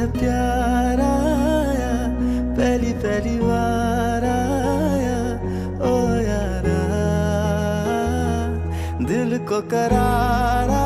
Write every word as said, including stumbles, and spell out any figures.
है प्यार आया, पहली पहली बार आया ओ यारा, दिल को करारा